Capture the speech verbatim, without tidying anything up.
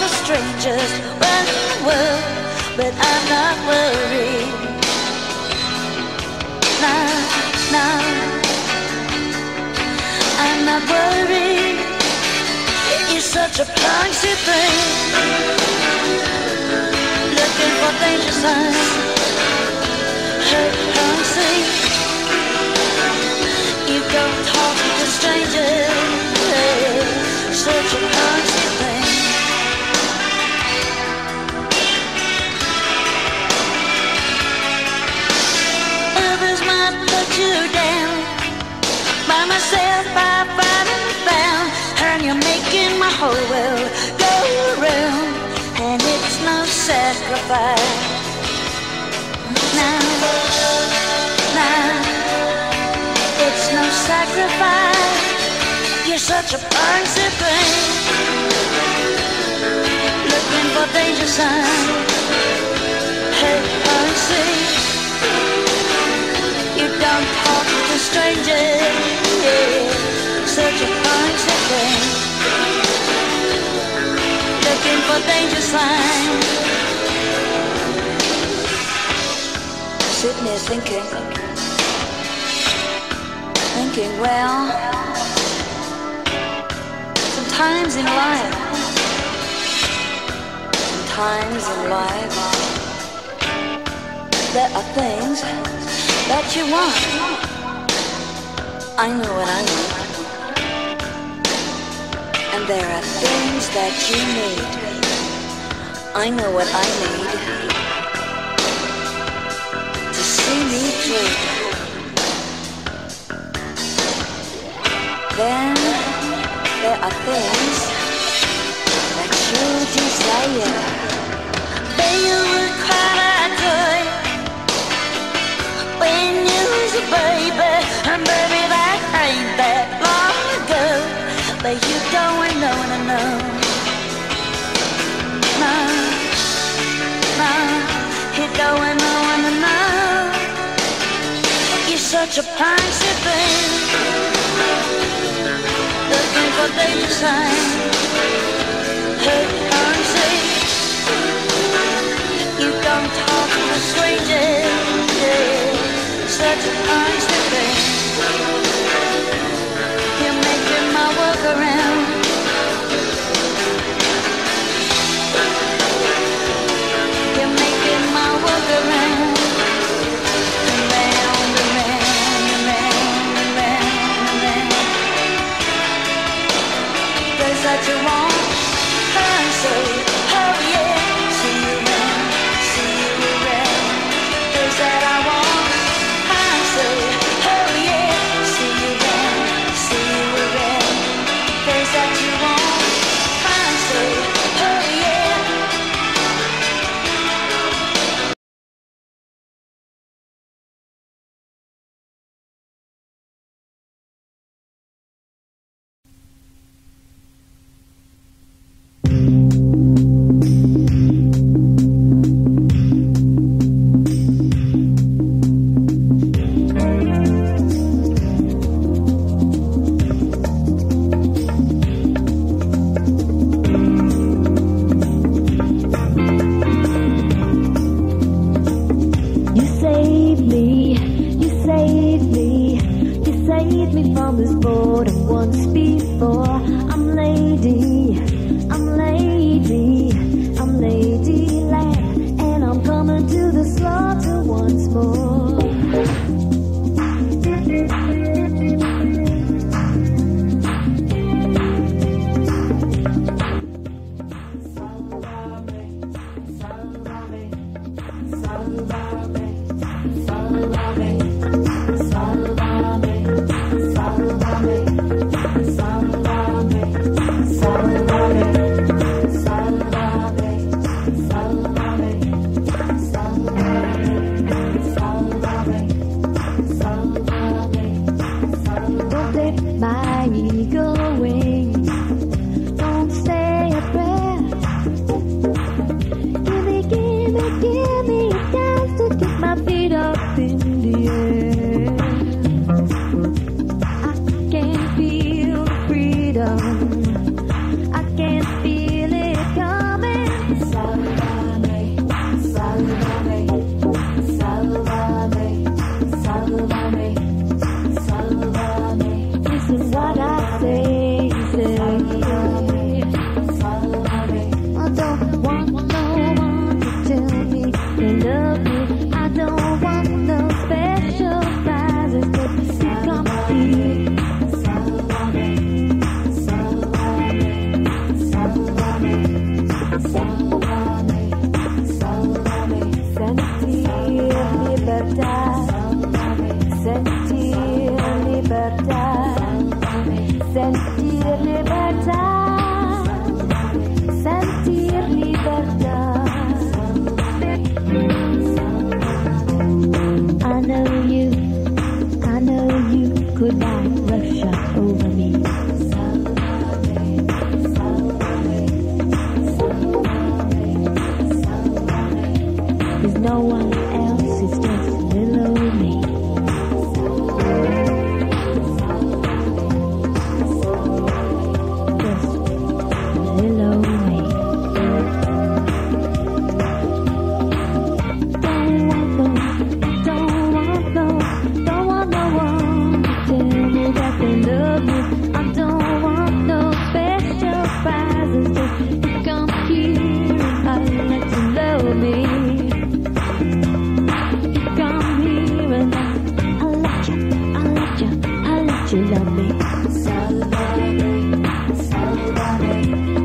the strangest around the world, but I'm not worried. No, no, I'm not worried. You're such a clumsy thing, looking for danger signs. Hey, clumsy, you don't talk to strangers. Hey, such a clumsy thing. Others might put you down, by myself I find and found, and you're making my whole world go around, and it's no sacrifice. Now, now, it's no sacrifice. You're such a clumsy thing, looking for danger signs. Hey, clumsy, you don't talk to strangers. Yeah, such a clumsy thing, looking for danger signs. Sitting there thinking, thinking, well, sometimes in life, sometimes in life, there are things that you want. I know what I want. And there are things that you need. I know what I need. To see me through. Then there are things that you desire. They would cry like joy when you was a baby, and baby that ain't that long ago. But you don't know, no, no, no, no, you don't know, no, no. You're such a clumsy thing, looking for danger signs. Hey, clumsy, you don't talk to strangers. Yeah, such a clumsy thing, you're making my work around. You're making my work around. Around, around, around, around, around. There's that you want, I say, oh yeah. See you around, see you around. There's that I want, I say, oh yeah. See you around, see you around. There's that you want, I say, oh yeah. I can feel it coming. Come here, I'll let you love me. Come here and I'll let you, I'll let you, I'll let you love me. Salvame, salvame.